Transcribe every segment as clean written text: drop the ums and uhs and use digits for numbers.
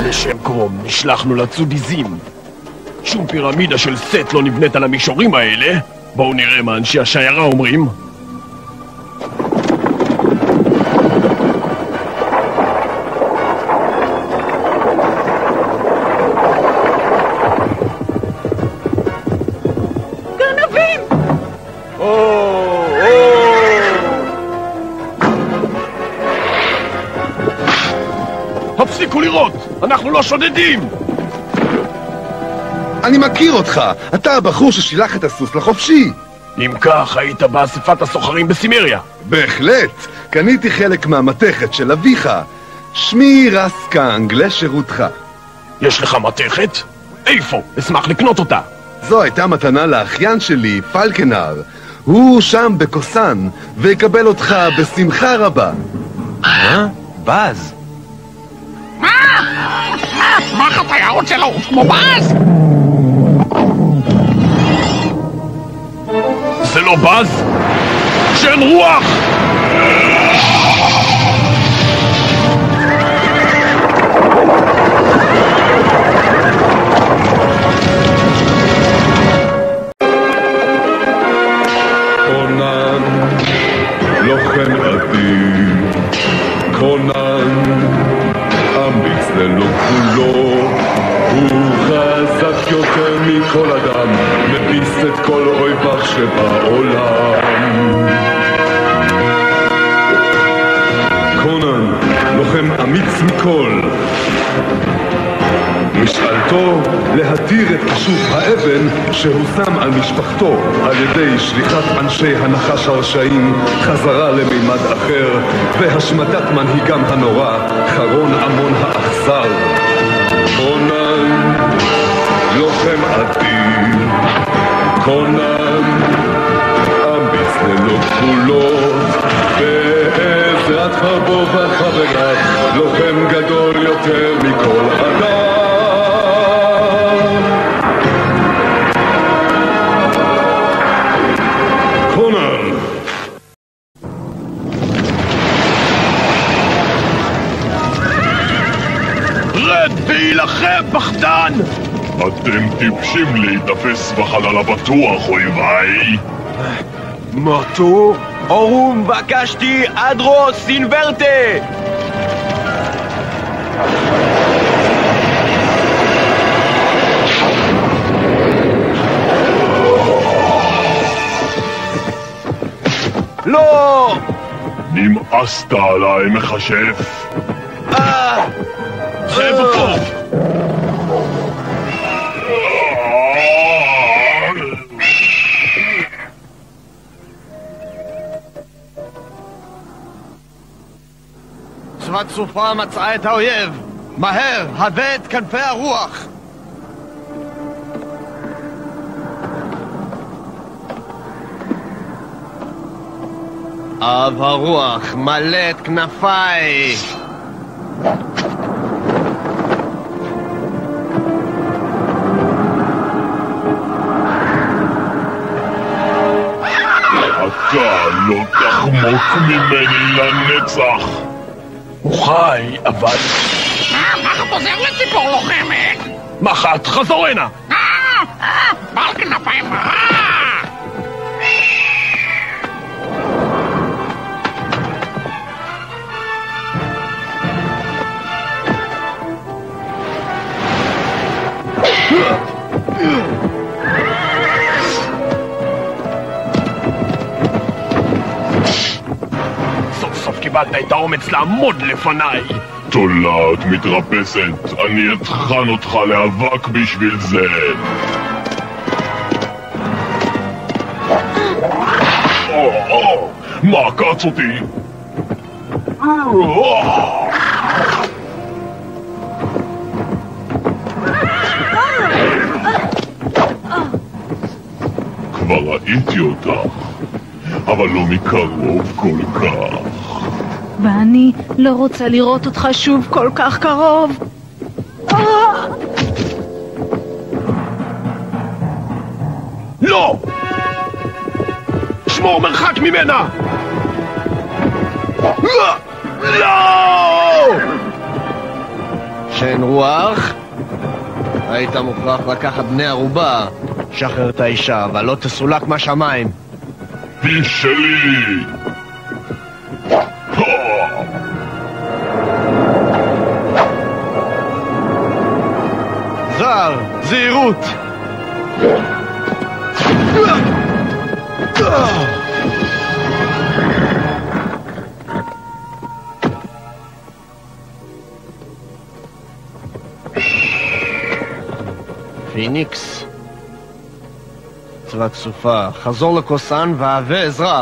לשם קרום נשלחנו לצוד עיזים. שום פירמידה של סט לא נבנית על המישורים האלה. בואו נראה מה אנשי השיירה אומרים. גנבים! הפסיקו לראות! אנחנו לא שודדים! אני מכיר אותך! אתה הבחור ששילח את הסוס לחופשי! אם כך, היית באספת הסוחרים בסימריה. בהחלט! קניתי חלק מהמתכת של אביך. שמי רס קאנג, לשירותך. יש לך מתכת? איפה? אשמח לקנות אותה. זו הייתה מתנה לאחיין שלי, פלקנר. הוא שם בקוסן, ויקבל אותך בשמחה רבה. באז? מה החטיירות שלו? כמו באז? זה לא באז? שאין רוח! קונן, לוחם אדיר, קונן, אמיץ ללא גבולות, הוא חזק יותר מכל אדם, מביס את כל אויביו שבעולם. קונן, לוחם אמיץ מכל, משאלתו להתיר את כישוף האבן שהושם על משפחתו על ידי שליחת אנשי הנחש הרשעים חזרה למימד אחר והשמדת מנהיגם הנורא חרון עמון האכזר. קונן, לוחם אדיר, קונן, אמיץ ללא גבולות, בעזרת חרבו וחבריו, לוחם גדול יותר מכל אדם. להילחם, פחדן! אתם טיפשים להיתפס בחלל הבטוח, אויביי. מוטו? אורום בקשתי אדרוס אינברטה! לא! נמאסת עליי, מכשף. זה בפה! צבת סופה מצאה את האויב. מהר, הבא את כנפי הרוח. אב הרוח מלא את כנפיי. אתה לא תחמוק ממני לנצח. הוא חי, אבל... מחט עוזר לציפור לוחמת! מחט, חזור הנה! בעל כנפיים רע! סוף סוף קיבלת את האומץ לעמוד לפניי. תולעת מתרפסת, אני אטחן אותך לאבק בשביל זה. מה עקץ אותי? כבר ראיתי אותך, אבל לא מקרוב כל כך. ואני לא רוצה לראות אותך שוב כל כך קרוב. לא! שמור מרחק ממנה! לא! שאין רוח, היית מוכרח לקחת בני ערובה. שחרר את האישה, אבל לא תסולק מהשמיים. איש שלי! זר, זהירות! פיניקס, צבא סופה, חזור לקוסן והווה עזרה.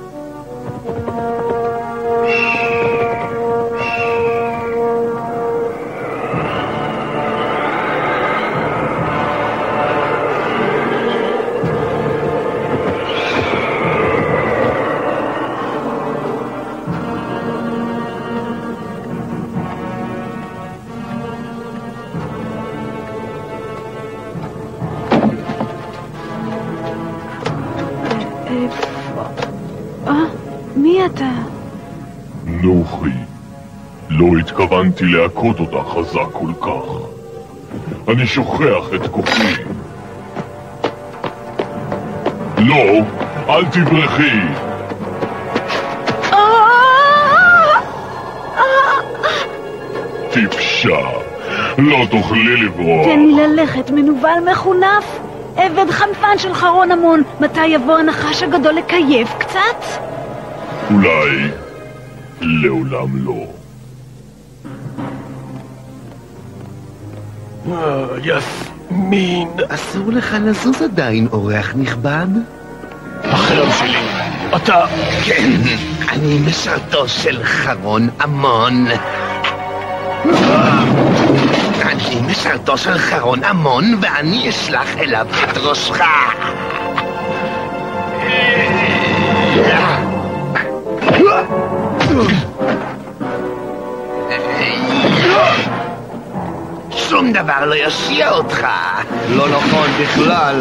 מי אתה? נוחי, לא התכוונתי להכות אותך חזק כל כך. אני שוכח את כוחי. לא, אל תברחי. טיפשה, לא תוכלי לברוח. תן לי ללכת, מנוול מחונף. עבד חנפן של חרון המון. מתי יבוא הנחש הגדול לקייב קצת? אולי לעולם לא. יסמין, אסור לך לזוז עדיין, אורח נכבד? החרם שלי, אתה... כן, אני משרתו של חרון המון. אני משרתו של חרון המון, ואני אשלח אליו את ראשך. שום דבר לא יושיע אותך. לא נכון בכלל.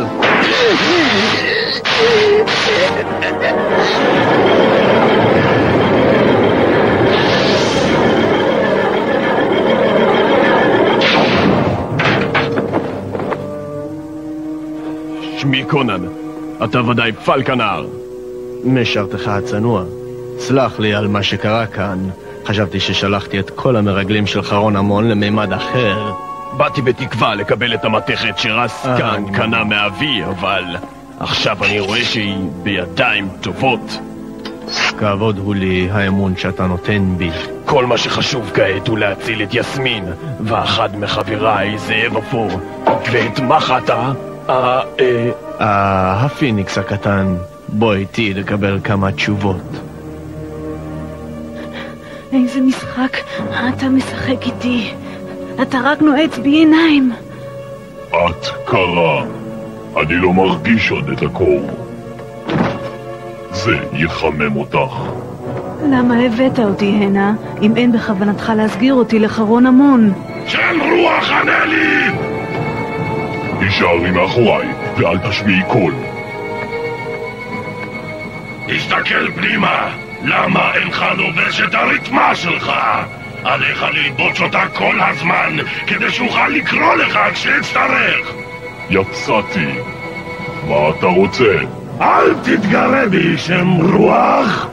שמי קונן, אתה ודאי פלקנר. משרתך הצנוע. סלח לי על מה שקרה כאן. חשבתי ששלחתי את כל המרגלים של חרון המון למימד אחר. באתי בתקווה לקבל את המתכת שרס כאן קנה מאבי, אבל עכשיו אני רואה שהיא בידיים טובות. כבוד הוא לי האמון שאתה נותן בי. כל מה שחשוב כעת הוא להציל את יסמין, ואחד מחבריי זאב אפור. ואת מחתה, הפיניקס הקטן. בוא איתי לקבל כמה תשובות. איזה משחק אתה משחק איתי. אתה רק נועץ בי עיניים. את קרה. אני לא מרגיש עוד את הקור. זה יחמם אותך. למה הבאת אותי הנה, אם אין בכוונתך להסגיר אותי לחרון המון? שם רוח ענה לי! תישארי מאחוריי, ואל תשמיעי קול. תסתכל פנימה! למה אינך לובש את הרתמה שלך? עליך ללבוש אותה כל הזמן, כדי שאוכל לקרוא לך כשאצטרך. יצאתי. מה אתה רוצה? אל תתגרה בי, שם רוח!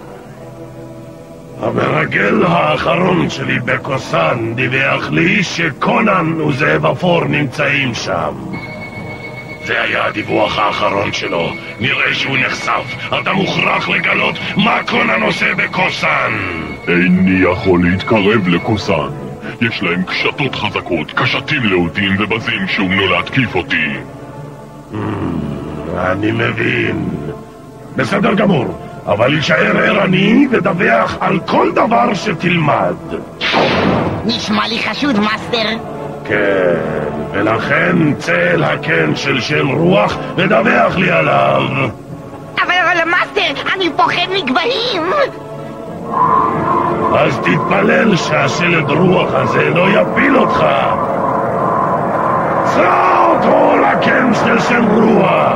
המרגל האחרון שלי בקוסן דיווח לי שקונן וזאב אפור נמצאים שם. זה היה הדיווח האחרון שלו. נראה שהוא נחשף. אתה מוכרח לגלות מה קונן עושה בקוסן. איני יכול להתקרב לקוסן. יש להם קשתות חזקות, קשתים להוטים ובזים שאומנו להתקיף אותי. אני מבין. בסדר גמור, אבל יישאר ערני ודווח על כל דבר שתלמד. נשמע לי חשוד, מאסטר. כן, ולכן צא אל הקן של שם רוח ודווח לי עליו. אבל מאסטר, אני פוחד מגבהים. אז תתפלל שהשלד רוח הזה לא יפיל אותך. צא אותו לקן של שם רוח.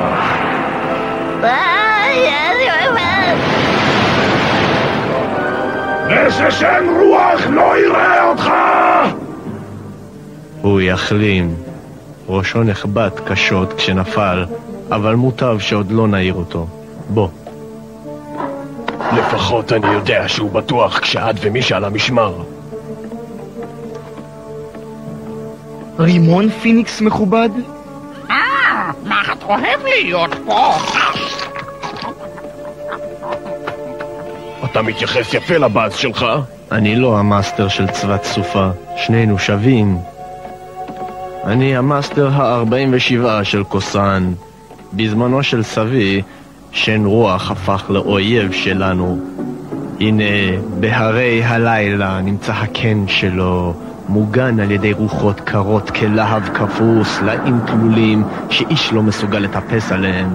וששם רוח לא יראה אותך. הוא יחלים. ראשו נחבט קשות כשנפל, אבל מוטב שעוד לא נעיר אותו. בוא. לפחות אני יודע שהוא בטוח כשאת ומישה על המשמר. רימון פיניקס מכובד? מה את אוהב להיות פה? אתה מתייחס יפה לבאז שלך? אני לא המאסטר של צוות סופה, שנינו שווים. אני המאסטר ה-47 של קוסן. בזמנו של סבי, שן רוח הפך לאויב שלנו. הנה, בהרי הלילה נמצא הקן שלו, מוגן על ידי רוחות קרות כלהב כפור, סלעים תלולים שאיש לא מסוגל לטפס עליהם.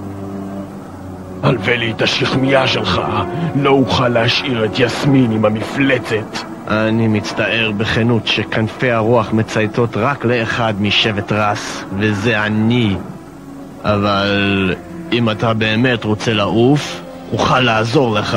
הלווה לי את השכמיה שלך, לא אוכל להשאיר את יסמין עם המפלצת. אני מצטער בכנות שכנפי הרוח מצייתות רק לאחד משבט רס, וזה אני. אבל אם אתה באמת רוצה לעוף, אוכל לעזור לך.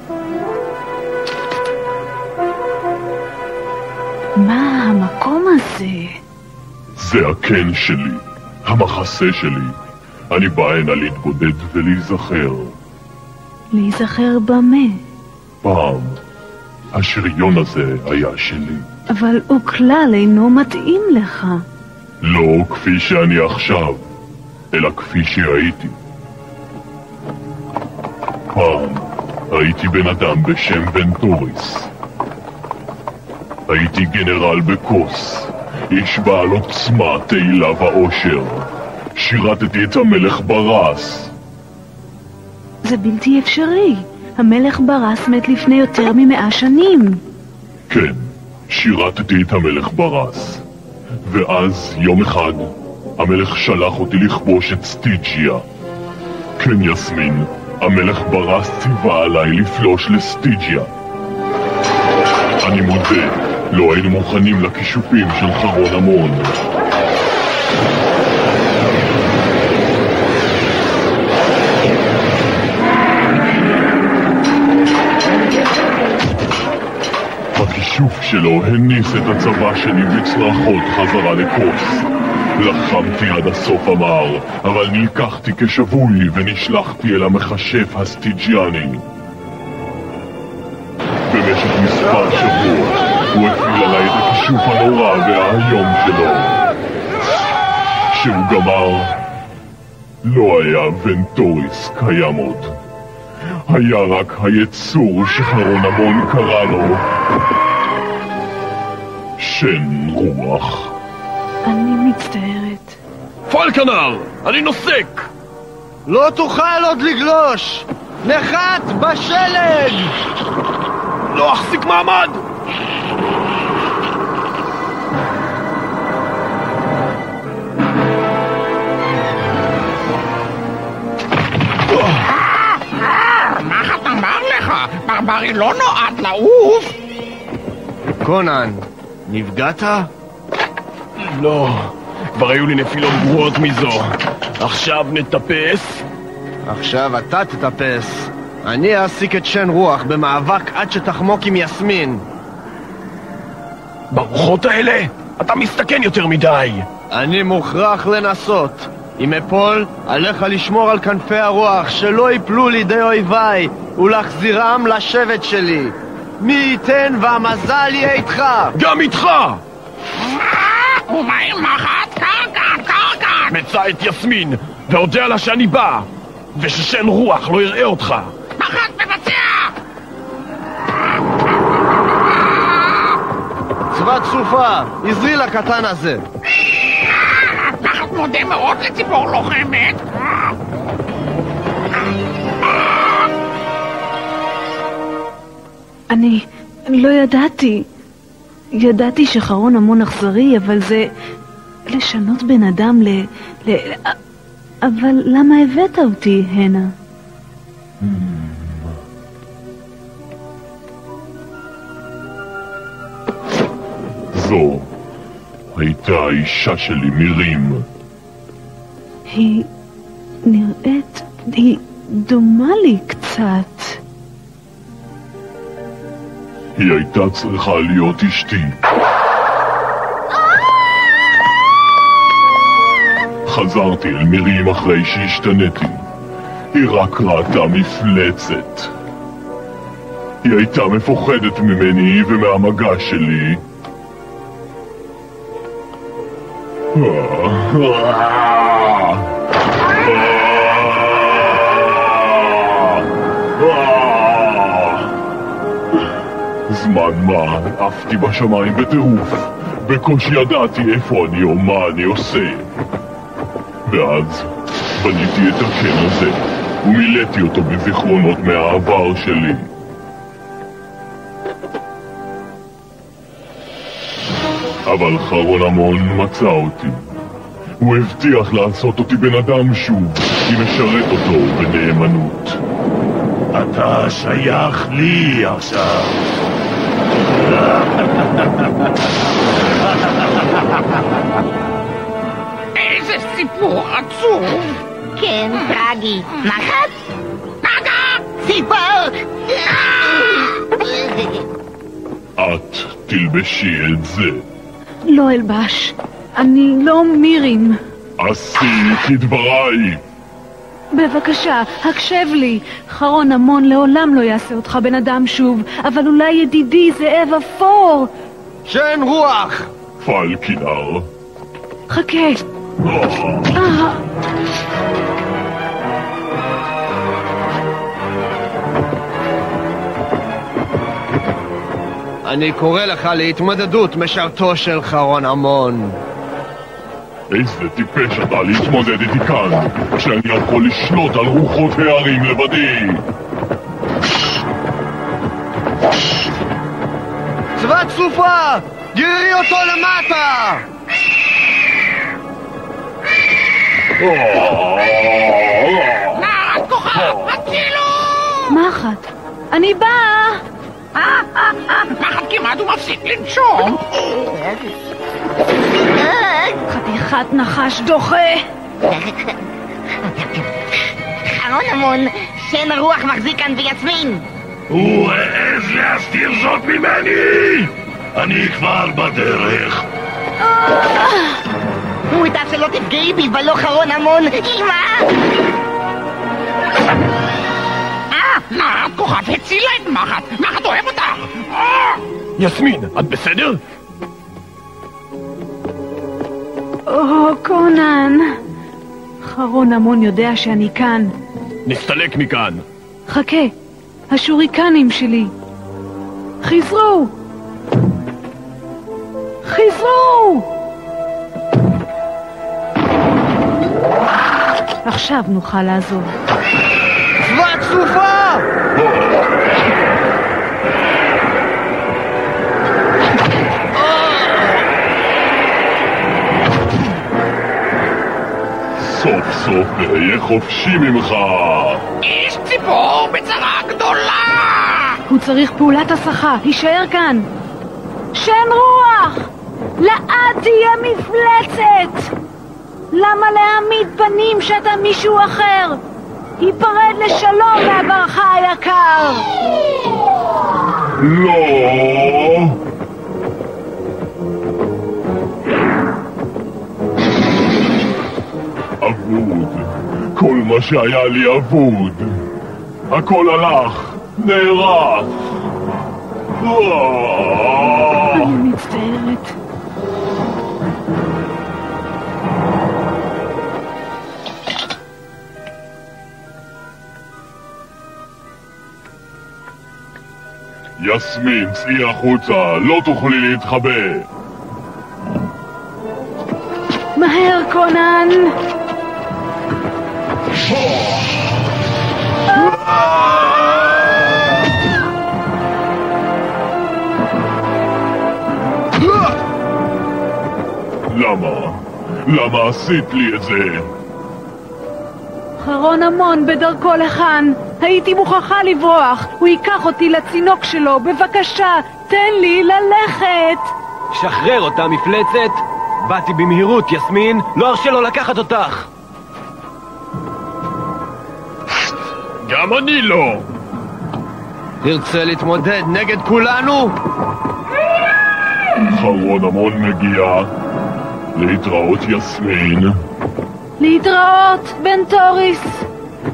מה המקום הזה? זה הקן שלי, המחסה שלי. אני בא הנה להתבודד ולהיזכר. להיזכר במה? פעם, השריון הזה היה שלי. אבל הוא כלל אינו מתאים לך. לא כפי שאני עכשיו, אלא כפי שהייתי. פעם הייתי בן אדם בשם ונטוריס. הייתי גנרל בקוס, איש בעל עוצמה, תהילה ואושר. שירתתי את המלך ברס. זה בלתי אפשרי. המלך ברס מת לפני יותר מ100 שנים. כן, שירתתי את המלך ברס. ואז יום אחד המלך שלח אותי לכבוש את סטיג'יה. כן יסמין, המלך ברס ציווה עליי לפלוש לסטיג'יה. אני מודה, לא היינו מוכנים לכישופים של חרון המון. הכישוף שלו הניס את הצבא שלי בצרחות חזרה לקוס. לחמתי עד הסוף המר, אבל נלקחתי כשבוי ונשלחתי אל המחשף הסטיג'יאני. במשך מספר שבועות הוא הפעיל עליי את הכישוף הנורא והאיום שלו. כשהוא גמר, לא היה ונטוריס קיים עוד. היה רק היצור שחרון המון קרא לו שן רוח. אני מצטערת. פלקנר, אני נוסק! לא תוכל עוד לגלוש! נחת בשלג! לא אחזיק מעמד! מה את אמר לך? ברברי לא נועד לעוף! קונן, נפגעת? לא, כבר היו לי נפילות גרועות מזו. עכשיו נטפס? עכשיו אתה תטפס. אני אעסיק את שן רוח במאבק עד שתחמוק עם יסמין. ברוחות האלה? אתה מסתכן יותר מדי. אני מוכרח לנסות. אם אפול, עליך לשמור על כנפי הרוח שלא ייפלו לידי אויביי ולהחזירם לשבט שלי. מי ייתן והמזל יהיה איתך. גם איתך! ומה עם מחט? קרקע! מצא את יסמין והודיע לה שאני בא וששן רוח לא יראה אותך. מחט מבצע! צוות סופה, עזרי לקטן הזה. מחט מודה מאוד לציפור לוחמת. אני לא ידעתי. ידעתי שחרון המון אכזרי, אבל זה לשנות בן אדם אבל למה הבאת אותי הנה? זו הייתה האישה שלי מירים. היא נראית, היא דומה לי קצת. היא הייתה צריכה להיות אשתי. חזרתי אל מירים אחרי שהשתניתי. היא רק ראתה מפלצת. היא הייתה מפוחדת ממני ומהמגע שלי. זמן מה עפתי בשמיים בטירוף. בקושי ידעתי איפה אני או מה אני עושה. ואז בניתי את הקן הזה ומילאתי אותו בזיכרונות מהעבר שלי. אבל חרון המון מצא אותי. הוא הבטיח לעשות אותי בן אדם שוב, כי לשרת אותו בנאמנות. אתה שייך לי עכשיו. איזה סיפור עצוב. כן, טרגי. נחת? נגה! סיפור! את תלבשי את זה. לא אלבש. אני לא מירים. עשי כדבריי. בבקשה, הקשב לי. חרון המון לעולם לא יעשה אותך בן אדם שוב, אבל אולי ידידי זאב אפור. שן רוח! פלקינר. חכה. אני קורא לך להתמודדות, משרתו של חרון המון. איזה טיפש אתה להתמודד איתי כאן, כשאני יכול לשלוט על רוחות הערים לבדי. צבת סופה! גררי אותו למטה! נערת כוכב, הצילו! מחט, אני באה! מחט כמעט הוא מפסיק לנשום. חתיכת נחש דוחה! חרון המון, שן הרוח מחזיק כאן ויסמין. הוא העז להסתיר זאת ממני! אני כבר בדרך. הוא ידע שלא תפגעי בי ולא חרון המון, אמא! נערת כוכב הצילה את מחט. מחט אוהב אותך. יסמין, את בסדר? קונן. חרון המון יודע שאני כאן. נסתלק מכאן. חכה, השוריקנים שלי. חזרו! חזרו! עכשיו נוכל לעזור. צבת סופה! סוף סוף נהיה חופשי ממך. איש ציפור בצרה גדולה. הוא צריך פעולת הסחה, יישאר כאן. שן רוח! לעד תהיה מפלצת! למה להעמיד פנים שאתה מישהו אחר? היפרד לשלום מעברך היקר! לא. אבוד. כל מה שהיה לי אבוד. הכל הלך, נערף. אני מצטערת. יסמין, צאי החוצה, לא תוכלי להתחבא. מהר, קונן! למה עשית לי את זה? חרון המון בדרכו לכאן. הייתי מוכרחה לברוח. הוא ייקח אותי לצינוק שלו. בבקשה, תן לי ללכת. שחרר אותה, מפלצת. באתי במהירות, יסמין. לא ארשה לו לקחת אותך. גם אני לא. תרצה להתמודד נגד כולנו? חרון המון מגיע. להתראות, יסמין. להתראות, בן טוריס.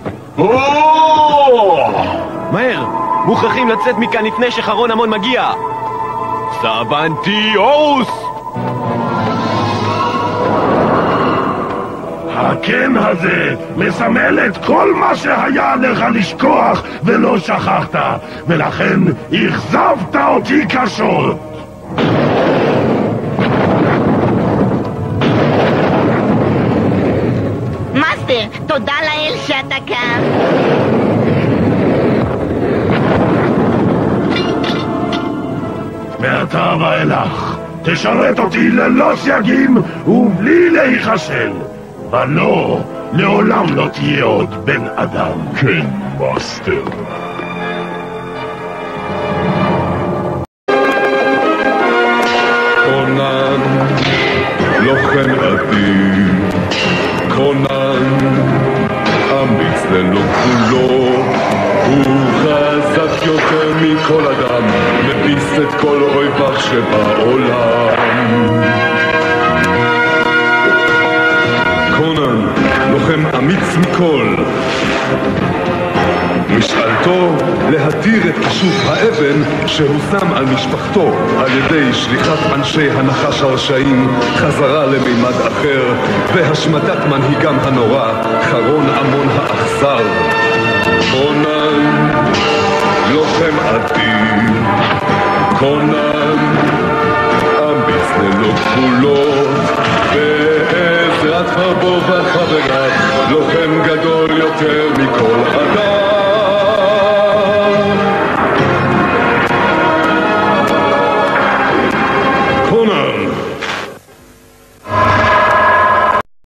מהר! מוכרחים לצאת מכאן לפני שחרון המון מגיע! סבנטי אורוס! הקן הזה מסמל את כל מה שהיה לך לשכוח ולא שכחת, ולכן אכזבת אותי קשות. מאסטר, תודה לאל שאתה כאן. מעתה ואילך תשרת אותי ללא סייגים ובלי להיכשל, ולא, לעולם לא תהיה עוד בן אדם. כן, מאסטר. קונן, לוחם אדיר, קונן, אמיץ ללא גבולות, הוא חזק יותר מכל אדם, מביס את כל אויביו שבעולם. קונן, לוחם אמיץ מכל, משאלתו להתיר את כישוף האבן שהושם על משפחתו על ידי שליחת אנשי הנחש הרשעים חזרה למימד אחר והשמטת מנהיגם הנורא חרון עמון האכזר. קונן